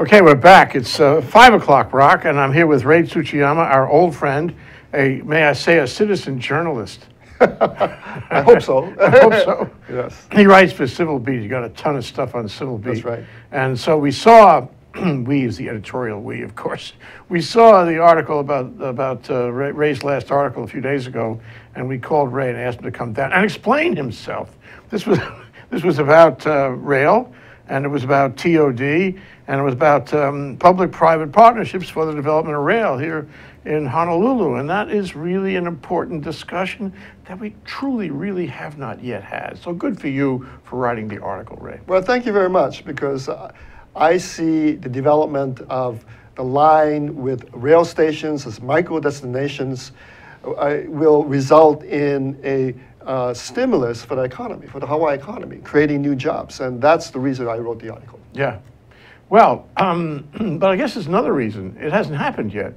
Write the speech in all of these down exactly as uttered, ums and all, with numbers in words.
Okay, we're back. It's uh, five o'clock, Rock, and I'm here with Ray Tsuhiyama, our old friend, a, may I say, a citizen journalist. I hope so. I hope so. Yes. He writes for Civil Beat. He got a ton of stuff on Civil Beat. That's right. And so we saw, we is the editorial we, of course, we saw the article about, about uh, Ray, Ray's last article a few days ago, and we called Ray and asked him to come down and explain himself. This was, this was about uh, rail, and it was about T O D, and it was about um, public-private partnerships for the development of rail here in Honolulu. And that is really an important discussion that we truly, really have not yet had. So good for you for writing the article, Ray. Well, thank you very much, because uh, I see the development of the line with rail stations as micro-destinations uh, will result in a uh, stimulus for the economy, for the Hawaii economy, creating new jobs. And that's the reason I wrote the article. Yeah. Well, um, but I guess there's another reason. It hasn't happened yet.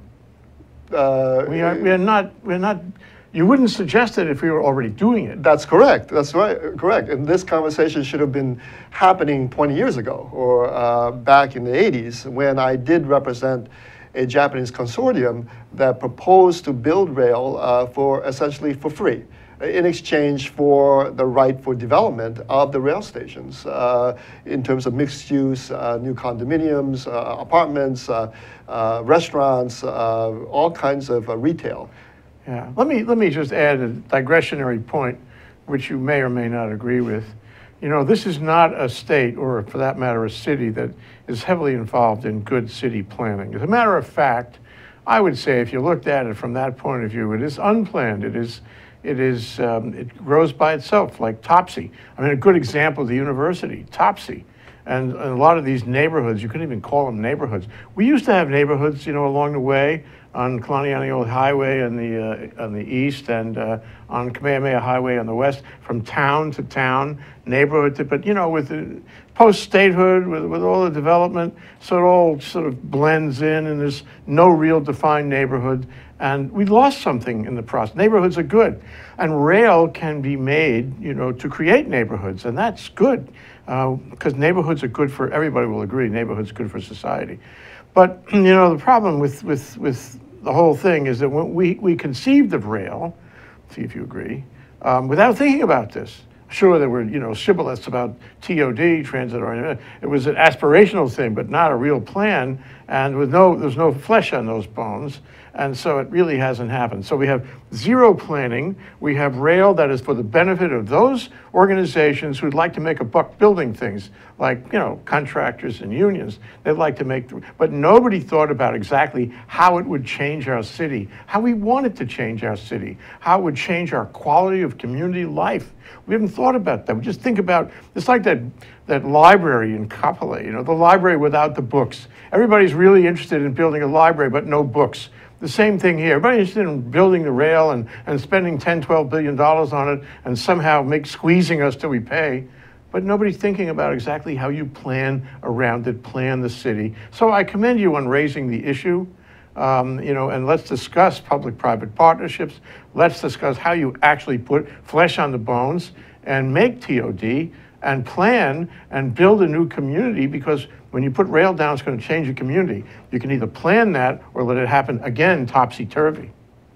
Uh, we are, we are not, we're not, you wouldn't suggest it if we were already doing it. That's correct. That's right. Correct. And this conversation should have been happening twenty years ago, or uh, back in the eighties, when I did represent a Japanese consortium that proposed to build rail uh, for essentially for free, in exchange for the right for development of the rail stations uh, in terms of mixed use, uh, new condominiums, uh, apartments, uh, uh, restaurants, uh, all kinds of uh, retail. Yeah. Let me, let me just add a digressionary point, which you may or may not agree with. You know, this is not a state, or for that matter, a city that is heavily involved in good city planning. As a matter of fact, I would say if you looked at it from that point of view, it is unplanned. It is It is, um, it grows by itself, like Topsy. I mean, a good example of the university, Topsy. And, and a lot of these neighborhoods, you couldn't even call them neighborhoods. We used to have neighborhoods, you know, along the way on Kalaniani Highway on the, uh, on the east, and uh, on Kamehameha Highway on the west, from town to town, neighborhood to, but you know, with the post-statehood, with, with all the development, so it all sort of blends in, and there's no real defined neighborhood. And we lost something in the process. Neighborhoods are good. And rail can be made, you know, to create neighborhoods, and that's good, because uh, neighborhoods are good for, everybody will agree, neighborhoods are good for society. But, you know, the problem with, with, with the whole thing is that when we, we conceived of rail, see if you agree, um, without thinking about this. Sure, there were, you know, shibboleths about T O D, transit-oriented. It was an aspirational thing, but not a real plan, and with no, there's no flesh on those bones, and so it really hasn't happened. So we have zero planning. We have rail that is for the benefit of those organizations who'd like to make a buck building things, like, you know, contractors and unions. They'd like to make, but nobody thought about exactly how it would change our city, how we wanted to change our city, how it would change our quality of community life. We haven't thought about that. We just think about, it's like that, that library in Kapolei, you know, the library without the books. Everybody's really interested in building a library, but no books. The same thing here. Everybody's interested in building the rail and, and spending ten, twelve billion dollars on it and somehow make squeezing us till we pay. But nobody's thinking about exactly how you plan around it, plan the city. So I commend you on raising the issue. Um, you know, and let's discuss public-private partnerships. Let's discuss how you actually put flesh on the bones and make T O D and plan and build a new community, because when you put rail down, it's going to change the community. You can either plan that or let it happen again topsy-turvy.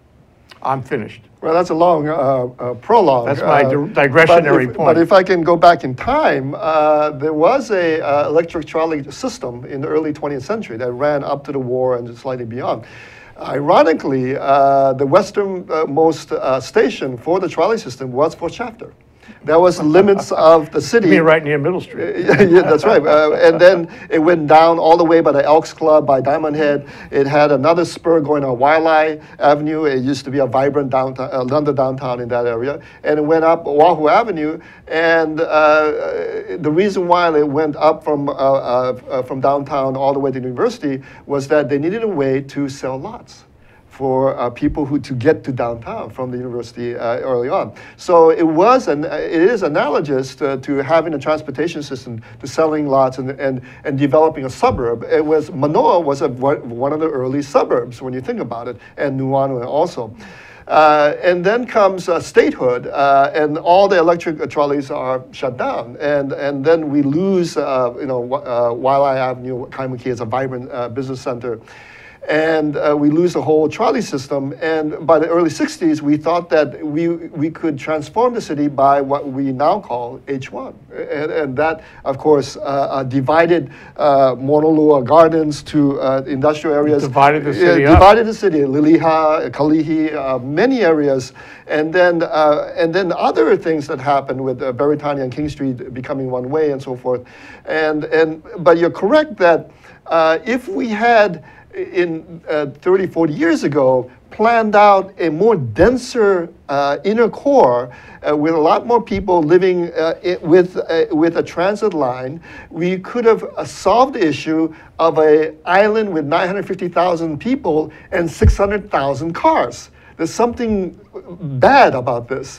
I'm finished. Well, that's a long uh, uh, prologue. That's my uh, digressionary but if, point. But if I can go back in time, uh, there was a uh, electric trolley system in the early twentieth century that ran up to the war and slightly beyond. Ironically, uh, the westernmost uh, station for the trolley system was Fort Shafter. That was the limits of the city. You mean right near Middle Street. yeah, yeah, that's right. Uh, and then it went down all the way by the Elks Club, by Diamond Head. It had another spur going on Wailea Avenue. It used to be a vibrant downtown, uh, London downtown in that area. And it went up Oahu Avenue. And uh, the reason why it went up from, uh, uh, from downtown all the way to the university was that they needed a way to sell lots for uh, people who to get to downtown from the university uh, early on. So it was, an, it is analogous to, to having a transportation system, to selling lots and, and, and developing a suburb. It was, Manoa was a, one of the early suburbs when you think about it, and Nuuanu also. Uh, and then comes uh, statehood, uh, and all the electric trolleys are shut down, and and then we lose, uh, you know, uh, Waialae Avenue, Kaimuki as a vibrant uh, business center. And uh, we lose the whole trolley system. And by the early sixties, we thought that we, we could transform the city by what we now call H one. And, and that, of course, uh, uh, divided uh, Honolulu Gardens to uh, industrial areas. It divided the city uh, up. Divided the city, Liliha, Kalihi, uh, many areas. And then, uh, and then other things that happened with uh, Beretani and King Street becoming one way and so forth. And, and, but you're correct that uh, if we had in uh, thirty, forty years ago, planned out a more denser uh, inner core uh, with a lot more people living uh, it, with, uh, with a transit line, we could have uh, solved the issue of an island with nine hundred fifty thousand people and six hundred thousand cars. There's something bad about this.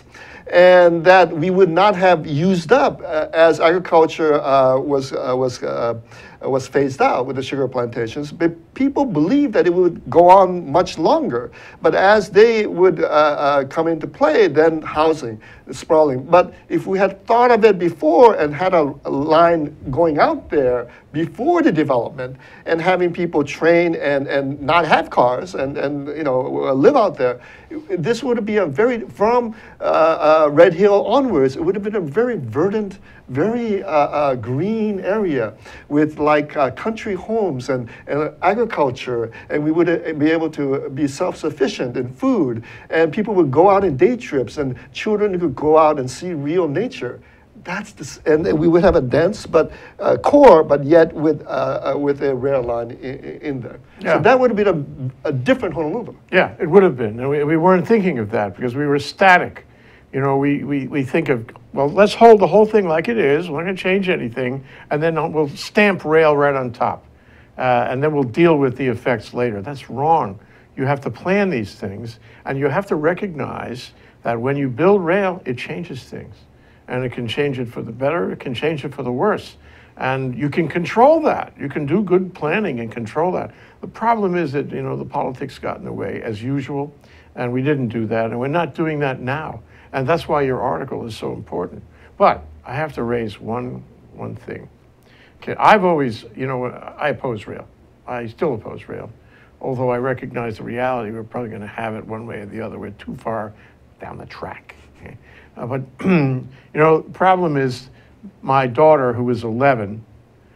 And that we would not have used up uh, as agriculture uh, was, uh, was, uh, was phased out with the sugar plantations. But people believed that it would go on much longer. But as they would uh, uh, come into play, then housing, sprawling. But if we had thought of it before and had a, a line going out there before the development and having people train and, and not have cars and, and you know, live out there, this would be a very, from uh, uh, Red Hill onwards, it would have been a very verdant, very uh, uh, green area with like uh, country homes and, and agriculture, and we would uh, be able to be self-sufficient in food, and people would go out in day trips, and children could go out and see real nature. That's the, and we would have a dense but uh, core, but yet with uh, uh, with a rail line in, in there. Yeah. So that would have been a, a different Honolulu. Yeah, it would have been. And we, we weren't thinking of that because we were static. You know, we, we, we think of, well, let's hold the whole thing like it is. We're not going to change anything. And then we'll stamp rail right on top. Uh, and then we'll deal with the effects later. That's wrong. You have to plan these things. And you have to recognize that when you build rail, it changes things. And it can change it for the better, it can change it for the worse. And you can control that. You can do good planning and control that. The problem is that, you know, the politics got in the way, as usual, and we didn't do that, and we're not doing that now. And that's why your article is so important. But I have to raise one, one thing. Okay, I've always, you know, I oppose rail. I still oppose rail, although I recognize the reality we're probably going to have it one way or the other. We're too far down the track. Okay? Uh, but, you know, the problem is my daughter, who is eleven,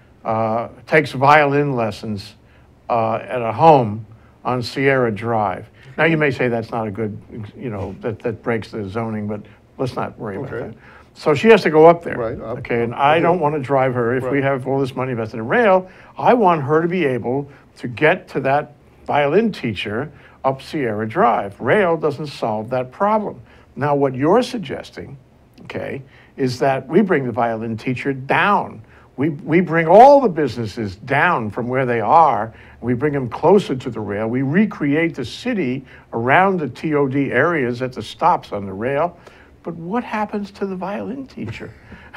uh, takes violin lessons uh, at a home on Sierra Drive. Now, you may say that's not a good, you know, that, that breaks the zoning, but let's not worry Okay. about that. So she has to go up there. Right, up, okay, and up, I up. don't want to drive her. If we Right. have all this money invested in rail, I want her to be able to get to that violin teacher up Sierra Drive. Rail doesn't solve that problem. Now, what you're suggesting, okay, is that we bring the violin teacher down. We, we bring all the businesses down from where they are. We bring them closer to the rail. We recreate the city around the T O D areas at the stops on the rail. But what happens to the violin teacher?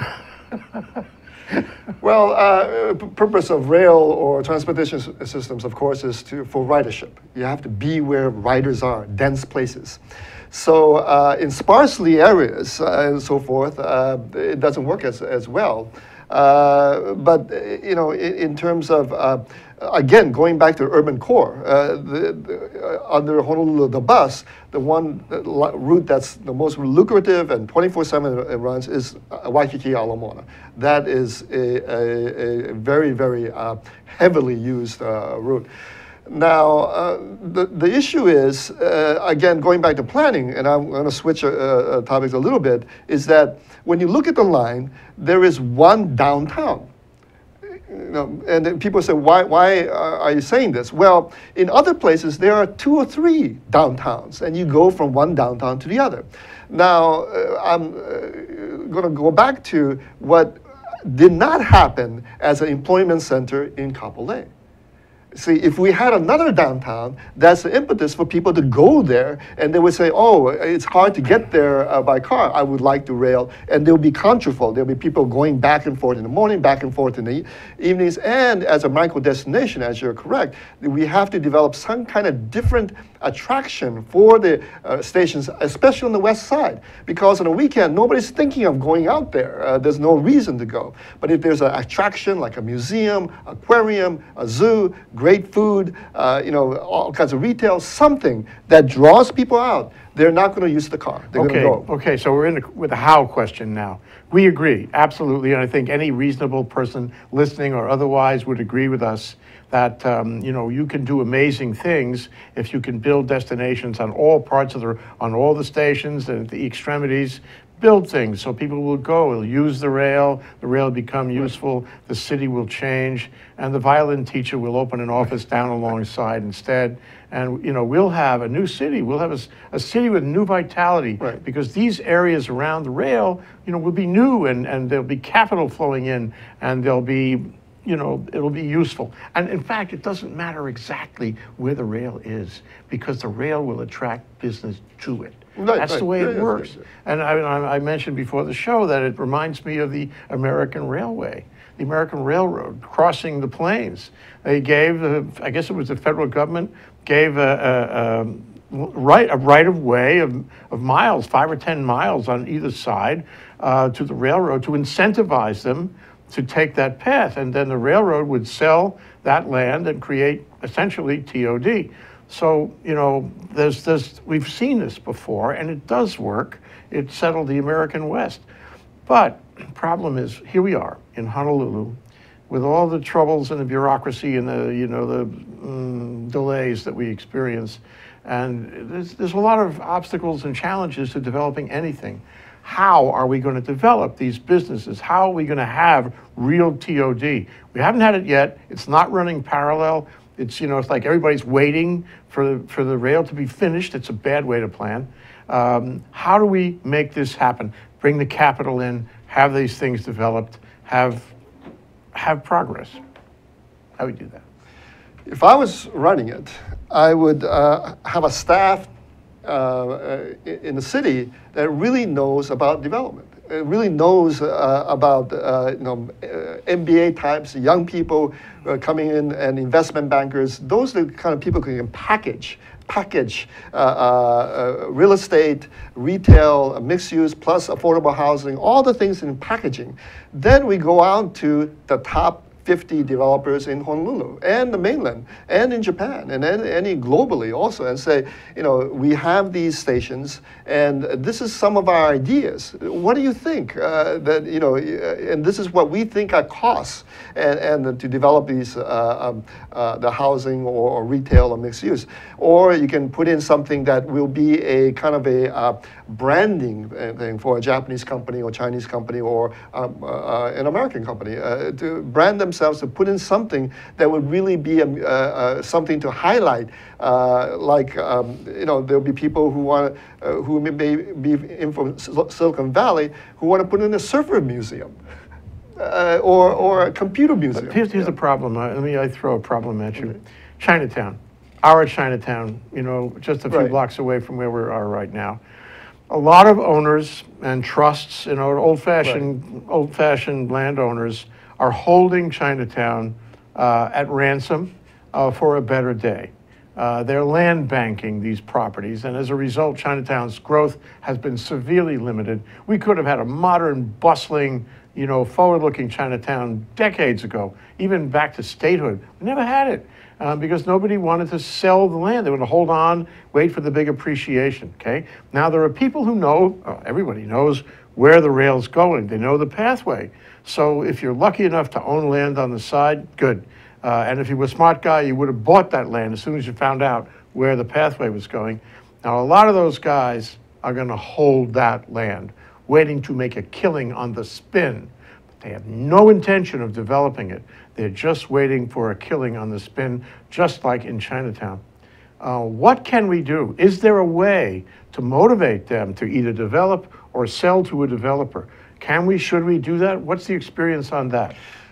Well, uh, p- purpose of rail or transportation s- systems, of course, is to for ridership. You have to be where riders are, dense places. So uh, in sparsely areas uh, and so forth, uh, it doesn't work as, as well. Uh, but, uh, you know, in, in terms of, uh, again, going back to urban core, uh, the, the, uh, under Honolulu, the bus, the one uh, li- route that's the most lucrative and twenty-four seven runs is uh, Waikiki Alamona. That is a, a, a very, very uh, heavily used uh, route. Now, uh, the, the issue is, uh, again, going back to planning, and I'm going to switch uh, uh, topics a little bit, is that when you look at the line, there is one downtown. You know, and then people say, why, why are you saying this? Well, in other places, there are two or three downtowns, and you go from one downtown to the other. Now, uh, I'm uh, going to go back to what did not happen as an employment center in Kapolei. See, if we had another downtown, that's the impetus for people to go there, and they would say, oh, it's hard to get there uh, by car. I would like to rail, and there'll be contraflow. There'll be people going back and forth in the morning, back and forth in the e evenings, and as a micro-destination, as you're correct, we have to develop some kind of different attraction for the uh, stations, especially on the west side, because on the weekend, nobody's thinking of going out there. Uh, there's no reason to go. But if there's an attraction like a museum, aquarium, a zoo, great food, uh, you know, all kinds of retail, something that draws people out, they're not going to use the car. They're okay, going to go. Okay, so we're in the, with the how question now. We agree, absolutely, and I think any reasonable person listening or otherwise would agree with us that um, you know, you can do amazing things if you can build destinations on all parts of the, on all the stations and the extremities. Build things so people will go, will use the rail, the rail will become useful, the city will change, and the violin teacher will open an office down alongside instead. And you know, we'll have a new city, we'll have a, a city with new vitality, right. because these areas around the rail, you know, will be new, and, and there'll be capital flowing in, and there'll be, you know, it'll be useful. And in fact, it doesn't matter exactly where the rail is, because the rail will attract business to it. Right, That's right. the way yeah, it yeah, works. yeah, yeah. And I, I mentioned before the show that it reminds me of the American Railway, the American Railroad crossing the plains. They gave, the, I guess it was the federal government, gave a, a, a right a right of way of, of miles, five or ten miles on either side, uh, to the railroad to incentivize them to take that path. And then the railroad would sell that land and create essentially T O D. So, you know, there's, there's, we've seen this before, and it does work. It settled the American West. But the problem is, here we are in Honolulu, with all the troubles and the bureaucracy and the, you know, the um, delays that we experience. And there's, there's a lot of obstacles and challenges to developing anything. How are we going to develop these businesses? How are we going to have real T O D? We haven't had it yet. It's not running parallel. It's, you know, it's like everybody's waiting for the, for the rail to be finished. It's a bad way to plan. Um, how do we make this happen? Bring the capital in, have these things developed, have, have progress. How do we do that? If I was running it, I would uh, have a staff uh, in the city that really knows about development. It really knows uh, about uh, you know, uh, M B A types, young people uh, coming in, and investment bankers. Those are the kind of people who can package, package uh, uh, uh, real estate, retail, mixed use, plus affordable housing, all the things in packaging. Then we go out to the top fifty developers in Honolulu and the mainland and in Japan and any globally also, and say, you know, we have these stations and this is some of our ideas. What do you think? Uh, that, you know, and this is what we think our costs and, and to develop these, uh, um, uh, the housing or, or retail or mixed use. Or you can put in something that will be a kind of a uh, branding thing for a Japanese company or Chinese company or um, uh, an American company uh, to brand themselves, to put in something that would really be a, uh, uh, something to highlight. Uh, like um, you know, there'll be people who want uh, who may be in from Silicon Valley who want to put in a surfer museum. Uh, or, or a computer museum. But here's, here's yeah. the problem. Uh, let me I throw a problem at you. Mm-hmm. Chinatown, our Chinatown, you know, just a few right. blocks away from where we are right now. A lot of owners and trusts, you know, old-fashioned, right. old-fashioned landowners are holding Chinatown uh, at ransom uh, for a better day. Uh, they're land banking these properties, and as a result, Chinatown's growth has been severely limited. We could have had a modern, bustling, you know, forward-looking Chinatown decades ago, even back to statehood. We never had it uh, because nobody wanted to sell the land. They would hold on, wait for the big appreciation, okay? Now there are people who know, oh, everybody knows where the rail's going. They know the pathway. So if you're lucky enough to own land on the side, good. Uh, and if you were a smart guy, you would have bought that land as soon as you found out where the pathway was going. Now, a lot of those guys are going to hold that land, waiting to make a killing on the spin. But they have no intention of developing it. They're just waiting for a killing on the spin, just like in Chinatown. Uh, what can we do? Is there a way to motivate them to either develop or sell to a developer? Can we, should we do that? What's the experience on that?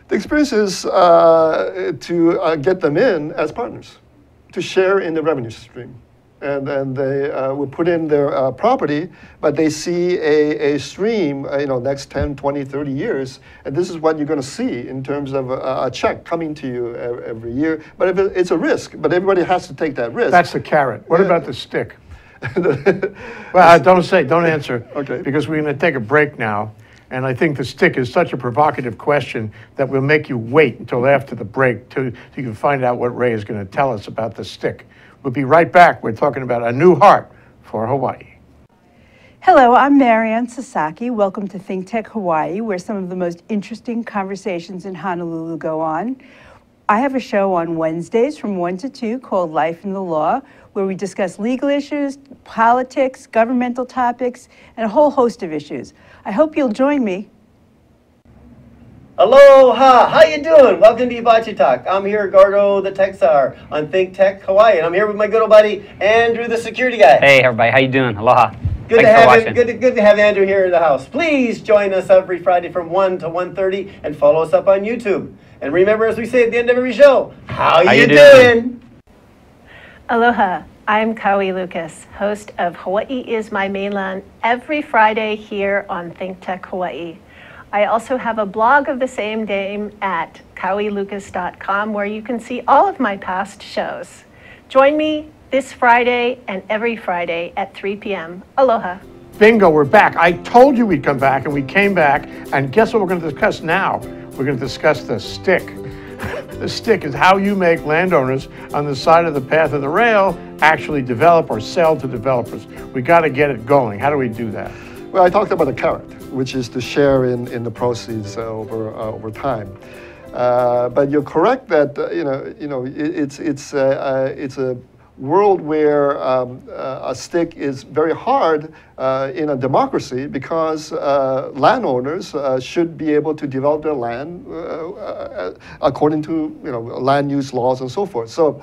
The experience is uh, to uh, get them in as partners, to share in the revenue stream. And, and they uh, would put in their uh, property, but they see a, a stream, uh, you know, next ten, twenty, thirty years, and this is what you're going to see in terms of a, a check coming to you every year. But if it, it's a risk, but everybody has to take that risk. That's the carrot. What Yeah. about the stick? Well, don't say, don't answer. Okay. Because we're going to take a break now, and I think the stick is such a provocative question that we'll make you wait until after the break to, so you can find out what Ray is going to tell us about the stick. We'll be right back. We're talking about a new heart for Hawaii. Hello, I'm Marianne Sasaki. Welcome to Think Tech Hawaii, where some of the most interesting conversations in Honolulu go on. I have a show on Wednesdays from one to two called Life in the Law, where we discuss legal issues, politics, governmental topics, and a whole host of issues. I hope you'll join me. Aloha! How you doing? Welcome to Hibachi Talk. I'm here, Gorgo the Tech Czar, on Think Tech Hawaii, and I'm here with my good old buddy Andrew, the security guy. Hey everybody, how you doing? Aloha. Good Thanks to for have watching. him, good to, good to have Andrew here in the house. Please join us every Friday from one to one thirty and follow us up on YouTube. And remember, as we say at the end of every show, how, How you you doing? doing? Aloha, I'm Kaui Lucas, host of Hawaii is My Mainland every Friday here on Think Tech Hawaii. I also have a blog of the same name at kaui lucas dot com where you can see all of my past shows. Join me this Friday and every Friday at three p m Aloha. Bingo, we're back. I told you we'd come back, and we came back, and guess what we're going to discuss now? We're going to discuss the stick. The stick is how you make landowners on the side of the path of the rail actually develop or sell to developers. We got to get it going. How do we do that? Well, I talked about the carrot, which is to share in, in the proceeds uh, over uh, over time. Uh, but you're correct that uh, you know you know it, it's it's uh, uh, it's a world where um, uh, a stick is very hard uh, in a democracy because uh, landowners uh, should be able to develop their land uh, uh, according to you know land use laws and so forth. So.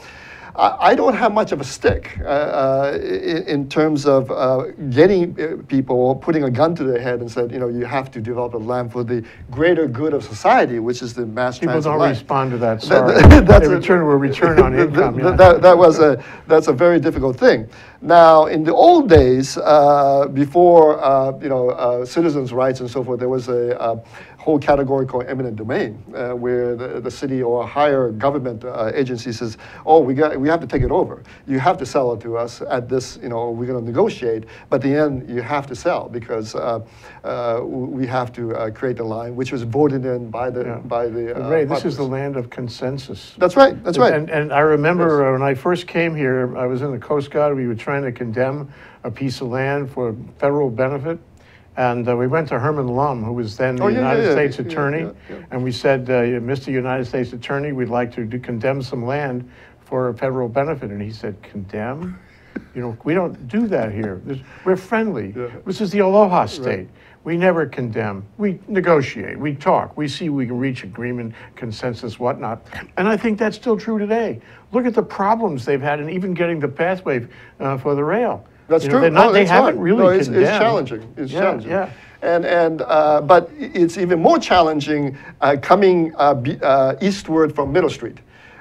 I don't have much of a stick uh, uh, in, in terms of uh, getting people or putting a gun to their head and said, you know, you have to develop a land for the greater good of society, which is the mass People transit don't land. respond to that, sorry. That's they a- return to a return on income. Th- yeah. that, that was a, that's a very difficult thing. Now, in the old days, uh, before uh, you know uh, citizens' rights and so forth, there was a uh, whole category called eminent domain, uh, where the, the city or a higher government uh, agency says, "Oh, we got we have to take it over. You have to sell it to us at this. You know, we're going to negotiate, but at the end you have to sell because uh, uh, we have to uh, create the line, which was voted in by the Yeah. by the." But Uh, Ray, this is populace. the land of consensus. That's right. That's right. And, and I remember uh, when I first came here, I was in the Coast Guard. We were trying to condemn a piece of land for federal benefit. And uh, we went to Herman Lum, who was then the Oh, yeah, United yeah, yeah. States Yeah, Attorney. yeah, yeah. And we said, uh, Mister United States Attorney, we'd like to do, condemn some land for a federal benefit. And he said, condemn? You know, we don't do that here. This, we're friendly. Yeah. This is the Aloha State. We never condemn. We negotiate. We talk. We see we can reach agreement, consensus, whatnot. And I think that's still true today. Look at the problems they've had in even getting the pathway uh, for the rail. That's You know, true. they're not- No, they that's haven't right. really No, it's, condemned. it's challenging. It's Yeah, challenging. yeah. And and uh, but it's even more challenging uh, coming uh, be, uh, eastward from Middle Street.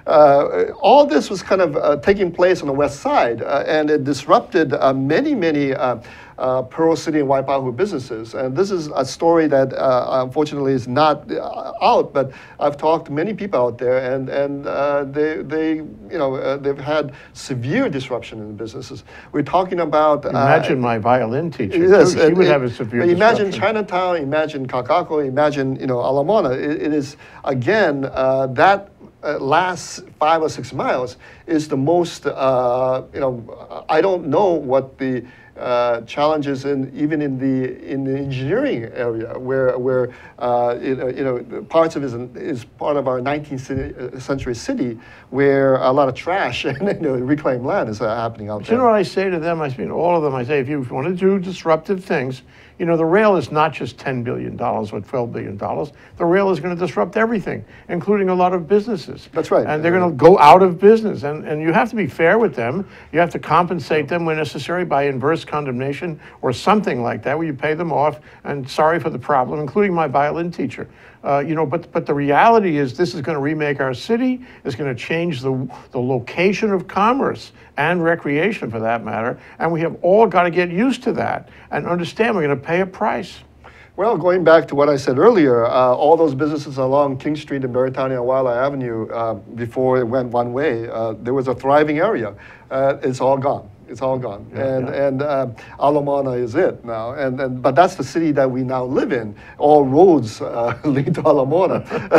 Uh, all this was kind of uh, taking place on the west side, uh, and it disrupted uh, many, many uh, uh, Pearl City and Waipahu businesses. And this is a story that uh, unfortunately is not uh, out, but I've talked to many people out there, and and uh, they they you know uh, they've had severe disruption in the businesses. We're talking about uh, Imagine my violin teacher. Yes, too. She and would it- have a severe but imagine disruption. Chinatown, imagine Kakako, imagine you know Alamana. It, it is again uh, that uh, last five or six miles is the most. Uh, you know, I don't know what the. Uh, challenges in even in the in the engineering area where where uh, you, know, you know parts of it is, is part of our nineteenth century city where a lot of trash and you know, reclaimed land is uh, happening out But there. you know what I say to them? I mean, all of them, I say, if you want to do disruptive things, you know, the rail is not just ten billion dollars or twelve billion dollars. The rail is going to disrupt everything, including a lot of businesses. That's right. And they're going to go out of business. And, and you have to be fair with them. You have to compensate them when necessary by inverse inverse condemnation or something like that, where you pay them off and sorry for the problem, including my violin teacher. Uh, you know, but but the reality is this is going to remake our city. It's going to change the the location of commerce and recreation, for that matter. And we have all got to get used to that and understand we're going to pay a price. Well, going back to what I said earlier, uh, all those businesses along King Street and Beretania and Wildlife Avenue, uh, before it went one way, uh, there was a thriving area. Uh, it's all gone. It's all gone. Yeah, and yeah. and uh, Ala Moana is it now. And, and But that's the city that we now live in. All roads uh, lead to Ala Moana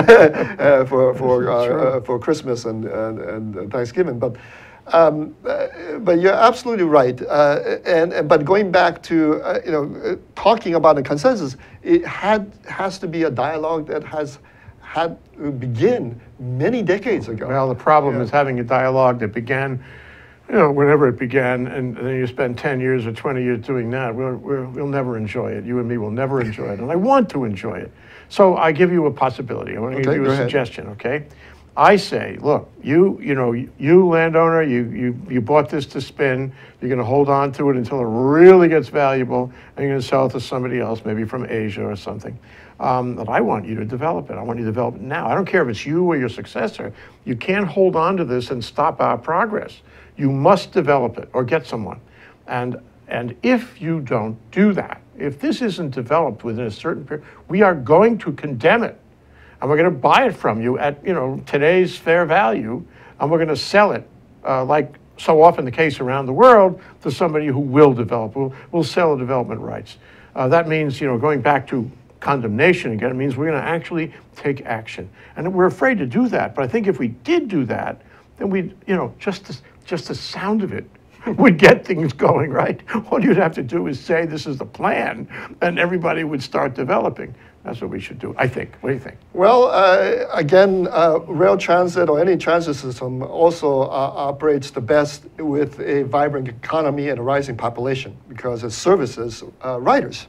uh, for, for, uh, uh, for Christmas and, and, and Thanksgiving. But Um, uh, but you're absolutely right. Uh, and, and but going back to uh, you know uh, talking about a consensus, it had has to be a dialogue that has had to begin many decades ago. Well, the problem Yeah. is having a dialogue that began, you know, whenever it began, and then you spend ten years or twenty years doing that. We'll, we'll, we'll never enjoy it. You and me will never enjoy it, and I want to enjoy it. So I give you a possibility. I want to Okay, give you go a ahead. suggestion. Okay. I say, look, you, you know, you landowner, you, you, you bought this to spin. You're going to hold on to it until it really gets valuable, and you're going to sell it to somebody else, maybe from Asia or something. Um, but I want you to develop it. I want you to develop it now. I don't care if it's you or your successor. You can't hold on to this and stop our progress. You must develop it or get someone. And and if you don't do that, if this isn't developed within a certain period, we are going to condemn it. And we're going to buy it from you at, you know, today's fair value, and we're going to sell it, uh, like so often the case around the world, to somebody who will develop, will will sell the development rights. Uh, that means, you know, going back to condemnation again, it means we're going to actually take action, and we're afraid to do that. But I think if we did do that, then we'd, you know, just the, just the sound of it would get things going, right? All you'd have to do is say this is the plan, and everybody would start developing. That's what we should do, I think. What do you think? Well, uh, again, uh, rail transit or any transit system also uh, operates the best with a vibrant economy and a rising population because it services uh, riders.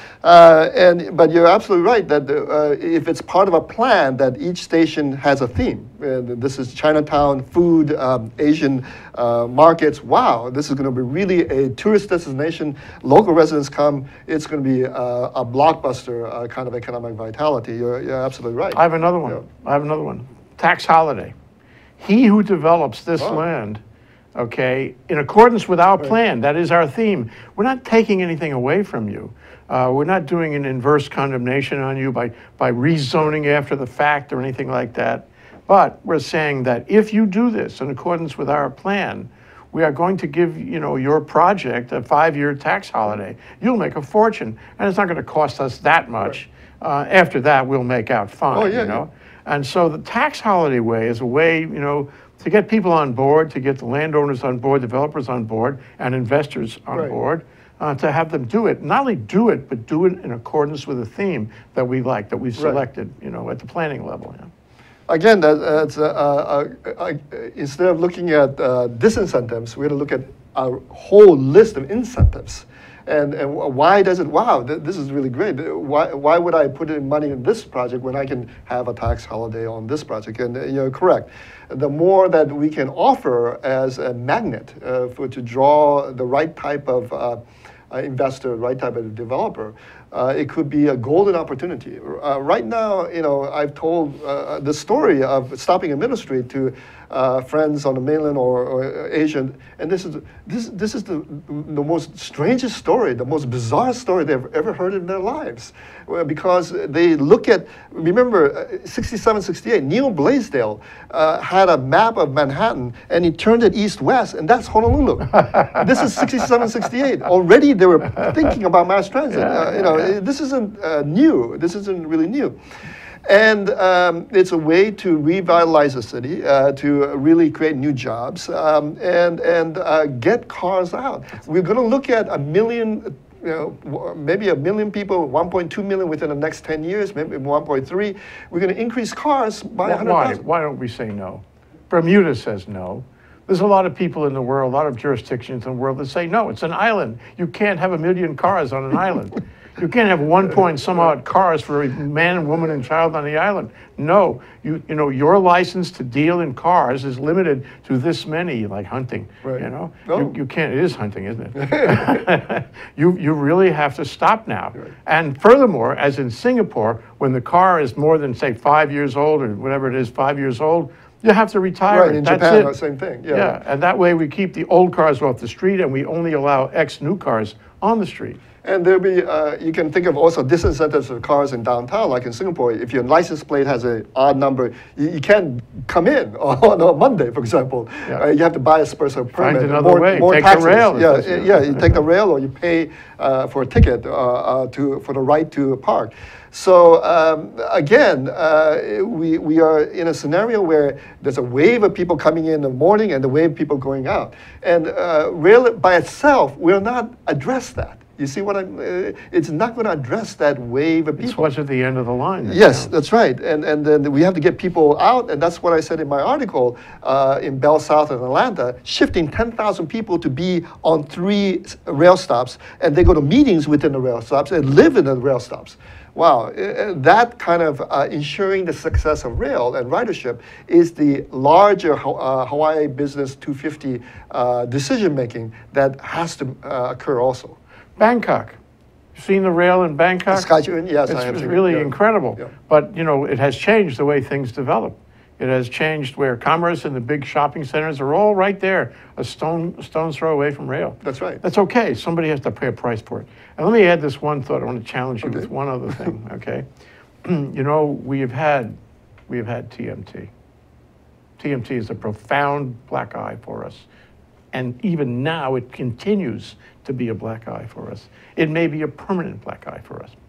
Uh, and but you're absolutely right that uh, if it's part of a plan that each station has a theme. And this is Chinatown, food, um, Asian uh, markets. Wow, this is going to be really a tourist destination. Local residents come. It's going to be uh, a blockbuster uh, kind of economic vitality. You're, you're absolutely right. I have another one. Yeah. I have another one. Tax holiday. He who develops this Oh. land, okay, in accordance with our plan, that is our theme. We're not taking anything away from you. Uh, we're not doing an inverse condemnation on you by, by rezoning after the fact or anything like that. But we're saying that if you do this in accordance with our plan, we are going to give, you know, your project a five-year tax holiday. You'll make a fortune, and it's not going to cost us that much. Uh, after that, we'll make out fine, Oh, yeah, you know. And so the tax holiday way is a way, you know, to get people on board, to get the landowners on board, developers on board, and investors on Right. board. Uh, to have them do it, not only do it, but do it in accordance with a theme that we like, that we've Right. selected, you know, at the planning level. Yeah. Again, that, that's uh, uh, uh, uh, instead of looking at uh, disincentives, we're going to look at a whole list of incentives. And, and why does it, wow, th this is really great. Why, why would I put in money in this project when I can have a tax holiday on this project? And uh, you're correct. The more that we can offer as a magnet uh, for to draw the right type of uh, uh, investor, right type of developer, uh, it could be a golden opportunity. Uh, right now, you know, I've told uh, the story of stopping a ministry to uh, friends on the mainland or, or Asian, and this is this this is the the most strangest story, the most bizarre story they've ever heard in their lives, well, because they look at. Remember, uh, sixty-seven, sixty-eight, Neil Blaisdell uh, had a map of Manhattan, and he turned it east-west, and that's Honolulu. This is sixty-seven, sixty-eight. Already they were thinking about mass transit. Yeah, uh, you know, yeah. this isn't uh, new. This isn't really new. And um, it's a way to revitalize the city, uh, to really create new jobs, um, and, and uh, get cars out. We're going to look at a million, you know, maybe a million people, one point two million within the next ten years, maybe one point three. We're going to increase cars by Why, one hundred thousand. why don't we say no? Bermuda says no. There's a lot of people in the world, a lot of jurisdictions in the world that say no, it's an island. You can't have a million cars on an island. You can't have one point some odd cars for every man and woman and child on the island. No, you you know your license to deal in cars is limited to this many, like hunting. Right. You know, No. you, you can't. It is hunting, isn't it? you you really have to stop now. Right. And furthermore, as in Singapore, when the car is more than say five years old or whatever it is, five years old, you have to retire Right, it. in That's Japan, it. the same thing. Yeah. Yeah, and that way we keep the old cars off the street and we only allow X new cars on the street. And there'll be, uh, you can think of also disincentives of cars in downtown, like in Singapore. If your license plate has an odd number, you, you can't come in on a Monday, for example. Yeah. Uh, you have to buy a special permit. another more, way. More Take the taxes. rail if Yeah, that's what- yeah, you take the rail or you pay uh, for a ticket uh, uh, to for the right to park. So um, again, uh, we, we are in a scenario where there's a wave of people coming in in the morning and a wave of people going out. And uh, rail by itself will not address that. You see what I'm, uh, it's not going to address that wave of people. It's what's at the end of the line. that Yes, counts. that's right. And, and then we have to get people out, and that's what I said in my article uh, in Bell South and Atlanta, shifting ten thousand people to be on three s- rail stops, and they go to meetings within the rail stops and live in the rail stops. Wow, uh, that kind of uh, ensuring the success of rail and ridership is the larger Ho- uh, Hawaii Business two fifty uh, decision making that has to uh, occur also. Bangkok. You've seen the rail in Bangkok? Skytrain, yes, I It's, have it's seen it, really yeah. incredible. Yeah. But, you know, it has changed the way things develop. It has changed where commerce and the big shopping centers are all right there, a stone stone's throw away from rail. That's right. That's okay. Somebody has to pay a price for it. And let me add this one thought. I want to challenge you Okay. with one other thing, okay? You know, we have had, we have had T M T. T M T is a profound black eye for us. And even now, it continues to be a black eye for us. It may be a permanent black eye for us.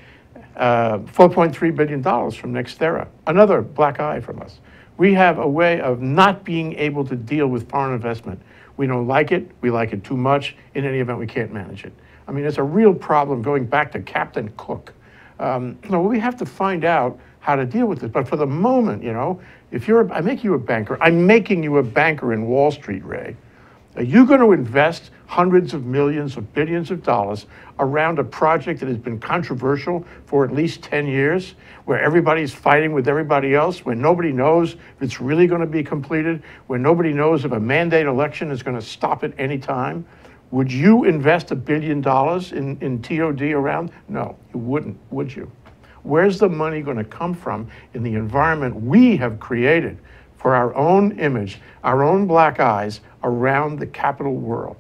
Uh, four point three billion dollars from NextEra, another black eye from us. We have a way of not being able to deal with foreign investment. We don't like it, we like it too much. In any event, we can't manage it. I mean, it's a real problem going back to Captain Cook. Um, you know, we have to find out how to deal with this. But for the moment, you know, if you're, I make you a banker, I'm making you a banker in Wall Street, Ray. Are you going to invest hundreds of millions or billions of dollars around a project that has been controversial for at least ten years, where everybody's fighting with everybody else, where nobody knows if it's really going to be completed, where nobody knows if a mandate election is going to stop at any time? Would you invest a billion dollars in, in T O D around? No, you wouldn't, would you? Where's the money going to come from in the environment we have created for our own image, our own black eyes around the capital world?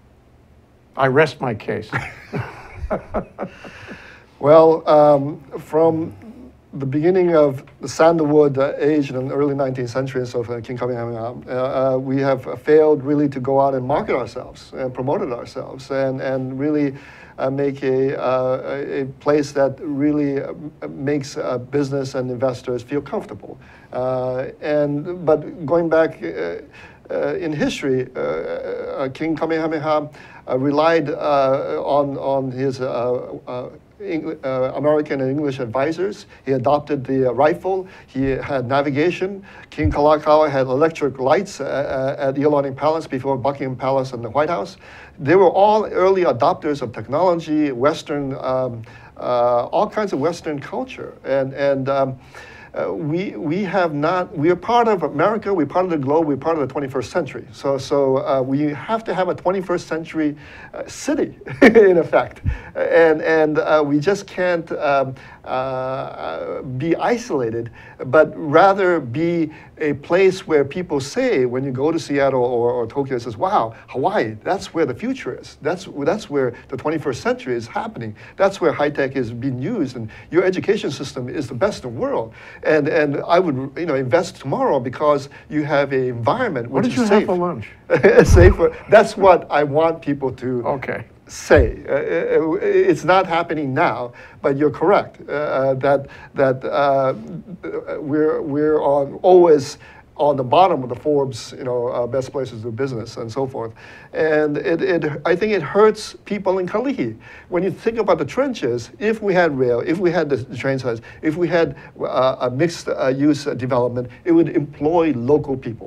I rest my case. Well, um, from the beginning of the sandalwood uh, age in the early nineteenth century and so forth, King Kamehameha, uh, uh, we have failed really to go out and market ourselves and promote it ourselves and, and really uh, make a, uh, a place that really uh, makes uh, business and investors feel comfortable. Uh, and, but going back uh, uh, in history, uh, uh, King Kamehameha uh, relied uh, on, on his uh, uh, Eng uh, American and English advisors. He adopted the uh, rifle. He had navigation. King Kalakaua had electric lights uh, at Iolani Palace before Buckingham Palace and the White House. They were all early adopters of technology, Western, um, uh, all kinds of Western culture. And, and um, Uh, we, we have not, we are part of America, we're part of the globe, we're part of the twenty-first century. So, so uh, we have to have a twenty-first century uh, city, in effect. And, and uh, we just can't um, uh, be isolated, but rather be a place where people say, when you go to Seattle or, or Tokyo, it says, wow, Hawaii, that's where the future is. That's, that's where the twenty-first century is happening. That's where high tech is being used, and your education system is the best in the world. And, and I would, you know, invest tomorrow because you have an environment What which did you is have safe. for lunch? Safer. That's what I want people to Okay. say. Uh, it's not happening now, but you're correct uh, that that uh, we're we're on always on the bottom of the Forbes, you know, uh, best places to do business and so forth. And it, it, I think it hurts people in Kalihi. When you think about the trenches, if we had rail, if we had the train size, if we had uh, a mixed uh, use development, it would employ local people.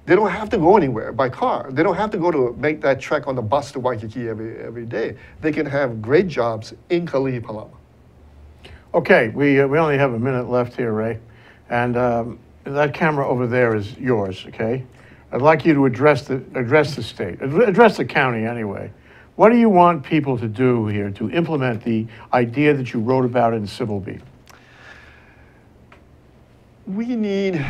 They don't have to go anywhere by car. They don't have to go to make that trek on the bus to Waikiki every, every day. They can have great jobs in Kalihi-Palama. Okay, we, uh, we only have a minute left here, Ray. And um, that camera over there is yours, okay? I'd like you to address the, address the state, address the county anyway. What do you want people to do here to implement the idea that you wrote about in Civil Beat? We need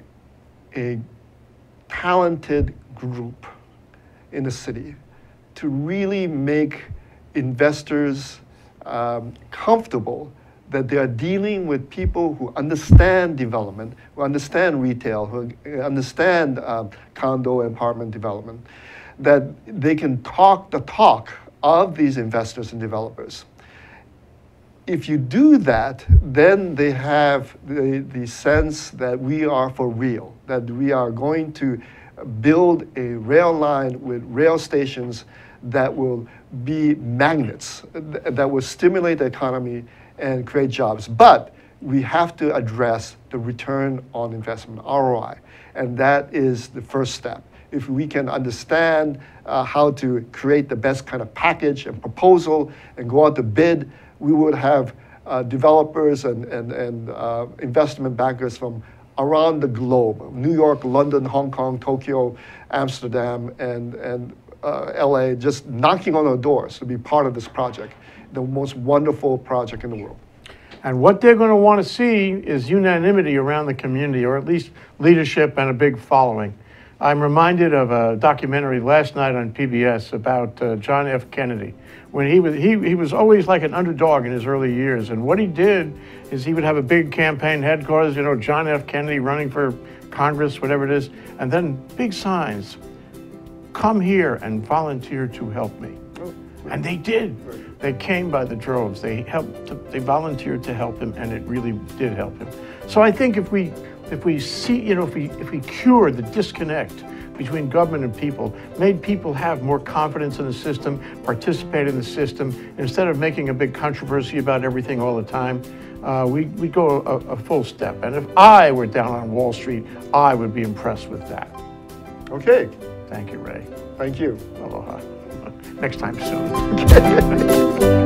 a talented group in the city to really make investors um, comfortable that they are dealing with people who understand development, who understand retail, who understand um, condo and apartment development, that they can talk the talk of these investors and developers. If you do that, then they have the, the sense that we are for real, that we are going to build a rail line with rail stations that will be magnets, that will stimulate the economy and create jobs. But we have to address the return on investment, R O I, and that is the first step. If we can understand uh, how to create the best kind of package and proposal and go out to bid, we would have uh, developers and, and, and uh, investment bankers from around the globe, New York, London, Hong Kong, Tokyo, Amsterdam, and, and uh, L A, just knocking on our doors to be part of this project, the most wonderful project in the world. And what they're going to want to see is unanimity around the community, or at least leadership and a big following. I'm reminded of a documentary last night on P B S about uh, John F. Kennedy. When he was, he, he was always like an underdog in his early years. And what he did is he would have a big campaign headquarters, you know, John F. Kennedy running for Congress, whatever it is, and then big signs, come here and volunteer to help me. And they did. They came by the droves. They helped, they volunteered to help him, and it really did help him. So I think if we, if we see, you know, if we, if we cure the disconnect between government and people, made people have more confidence in the system, participate in the system, instead of making a big controversy about everything all the time, uh, we, we go a, a full step. And if I were down on Wall Street, I would be impressed with that. Okay. Thank you, Ray. Thank you. Aloha. Next time soon.